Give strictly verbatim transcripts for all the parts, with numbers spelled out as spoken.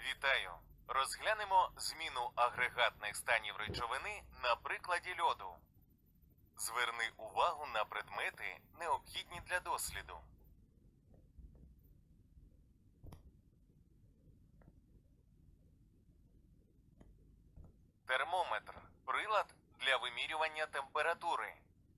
Вітаю! Розглянемо зміну агрегатних станів речовини на прикладі льоду. Зверни увагу на предмети, необхідні для досліду. Термометр – прилад для вимірювання температури.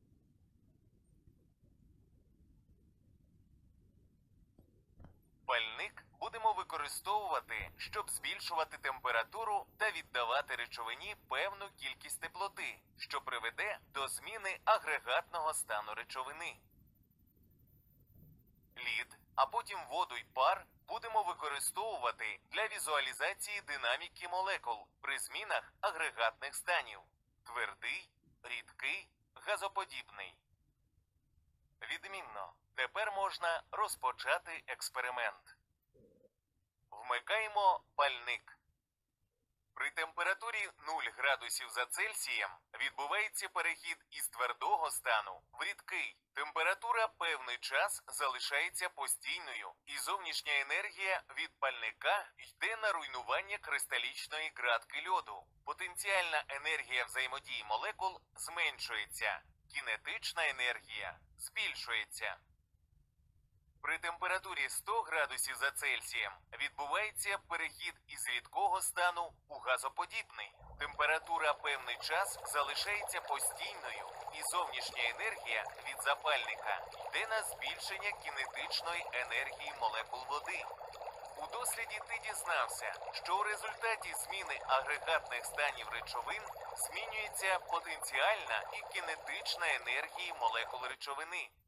Пальник будемо використовувати, щоб збільшувати температуру та віддавати речовині певну кількість теплоти, що приведе до зміни агрегатного стану речовини. Лід, а потім воду й пар будемо використовувати для візуалізації динаміки молекул при змінах агрегатних станів – твердий, рідкий, газоподібний. Відмінно. Тепер можна розпочати експеримент. Вмикаємо пальник. При температурі нуль градусів за Цельсієм відбувається перехід із твердого стану в рідкий. Температура певний час залишається постійною, і зовнішня енергія від пальника йде на руйнування кристалічної ґратки льоду. Потенціальна енергія взаємодії молекул зменшується. Кінетична енергія збільшується. При температурі сто градусів за Цельсієм відбувається перехід із рідкого стану у газоподібний. Температура певний час залишається постійною, і зовнішня енергія від запальника йде на збільшення кінетичної енергії молекул води. У досліді ти дізнався, що у результаті зміни агрегатних станів речовин змінюється потенціальна і кінетична енергії молекул речовини.